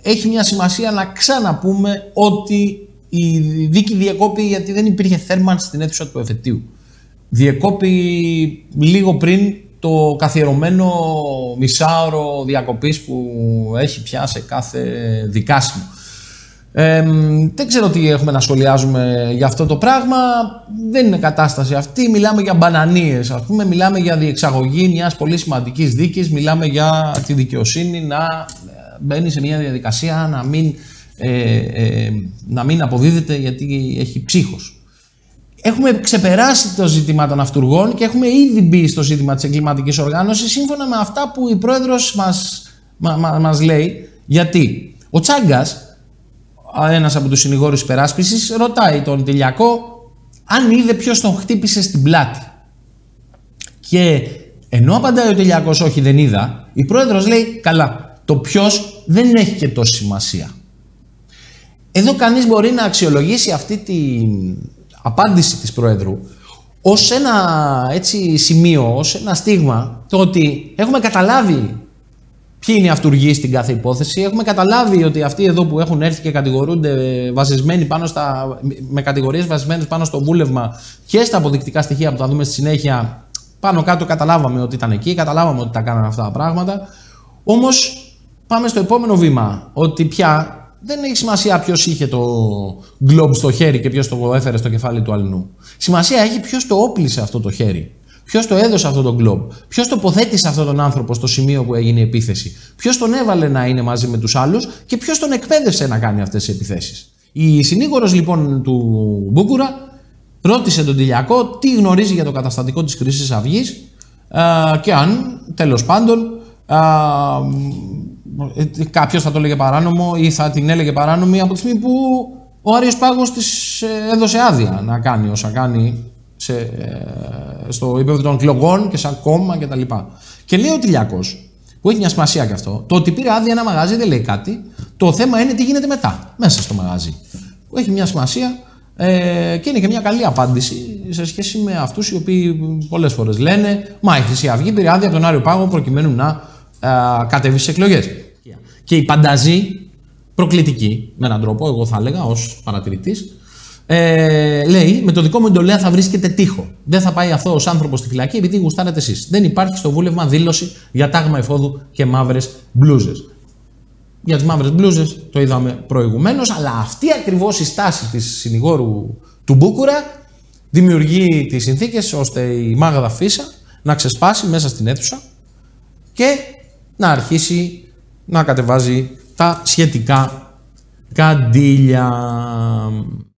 έχει μια σημασία να ξαναπούμε ότι η δίκη διεκόπη γιατί δεν υπήρχε θέρμανση στην αίθουσα του εφετείου. Διεκόπη λίγο πριν το καθιερωμένο μισάωρο διακοπής που έχει πια σε κάθε δικάσιμο. Δεν ξέρω τι έχουμε να σχολιάζουμε για αυτό το πράγμα. Δεν είναι κατάσταση αυτή. Μιλάμε για μπανανίες, ας πούμε. Μιλάμε για διεξαγωγή μιας πολύ σημαντικής δίκης. Μιλάμε για τη δικαιοσύνη να μπαίνει σε μια διαδικασία να μην αποδίδεται γιατί έχει ψύχος. Έχουμε ξεπεράσει το ζήτημα των αυτουργών και έχουμε ήδη μπει στο ζήτημα της εγκληματικής οργάνωσης σύμφωνα με αυτά που η πρόεδρος μας λέει. Γιατί ο Τσάγκας, ένας από τους συνηγόρους υπεράσπισης, ρωτάει τον Τηλιακό αν είδε ποιος τον χτύπησε στην πλάτη. Και ενώ απαντάει ο Τηλιακός όχι δεν είδα, η πρόεδρος λέει καλά, το ποιος δεν έχει και τόση σημασία. Εδώ κανείς μπορεί να αξιολογήσει αυτή την απάντηση της Προέδρου ως ένα έτσι σημείο, ως ένα στίγμα, το ότι έχουμε καταλάβει ποιοι είναι οι αυτουργοί στην κάθε υπόθεση, έχουμε καταλάβει ότι αυτοί εδώ που έχουν έρθει και κατηγορούνται βασισμένοι με κατηγορίες βασισμένες πάνω στο βούλευμα και στα αποδεικτικά στοιχεία που θα δούμε στη συνέχεια, πάνω κάτω καταλάβαμε ότι ήταν εκεί, καταλάβαμε ότι τα κάνανε αυτά τα πράγματα. Όμως πάμε στο επόμενο βήμα, ότι πια δεν έχει σημασία ποιος είχε το γκλόμπ στο χέρι και ποιος το έφερε στο κεφάλι του αλληνού. Σημασία έχει ποιος το όπλησε αυτό το χέρι. Ποιος το έδωσε αυτό το γκλόμπ. Ποιος τοποθέτησε αυτόν τον άνθρωπο στο σημείο που έγινε η επίθεση. Ποιος τον έβαλε να είναι μαζί με τους άλλους και ποιος τον εκπαίδευσε να κάνει αυτές τις επιθέσεις. Η συνήγορος λοιπόν του Μπούκουρα ρώτησε τον Τηλιακό τι γνωρίζει για το καταστατικό της Χρυσής Αυγής και αν τέλος πάντων κάποιος θα το έλεγε παράνομο ή θα την έλεγε παράνομη από τη στιγμή που ο Άριος Πάγος της έδωσε άδεια να κάνει όσα κάνει στο επίπεδο των εκλογών και σαν κόμμα κτλ. Και λέει ο Τηλιακός, που έχει μια σημασία και αυτό, το ότι πήρε άδεια ένα μαγαζί δεν λέει κάτι. Το θέμα είναι τι γίνεται μετά, μέσα στο μαγαζί. Που έχει μια σημασία και είναι και μια καλή απάντηση σε σχέση με αυτούς οι οποίοι πολλές φορές λένε μα η Χρυσή Αυγή πήρε άδεια από τον Άριο Πάγο προκειμένου να κατέβει στις εκλογές. Και η πανταζή προκλητική, με έναν τρόπο, εγώ θα έλεγα ως παρατηρητής, λέει με το δικό μου εντολέα θα βρίσκεται τείχο. Δεν θα πάει αθώος άνθρωπος στη φυλακή επειδή γουστάρετε εσείς. Δεν υπάρχει στο βούλευμα δήλωση για τάγμα εφόδου και μαύρες μπλούζες. Για τις μαύρες μπλούζες το είδαμε προηγουμένως, αλλά αυτή ακριβώς η στάση της συνηγόρου του Μπούκουρα δημιουργεί τις συνθήκες ώστε η Μάγδα Φίσα να ξεσπάσει μέσα στην αίθουσα και να αρχίσει να κατεβάζει τα σχετικά καντήλια.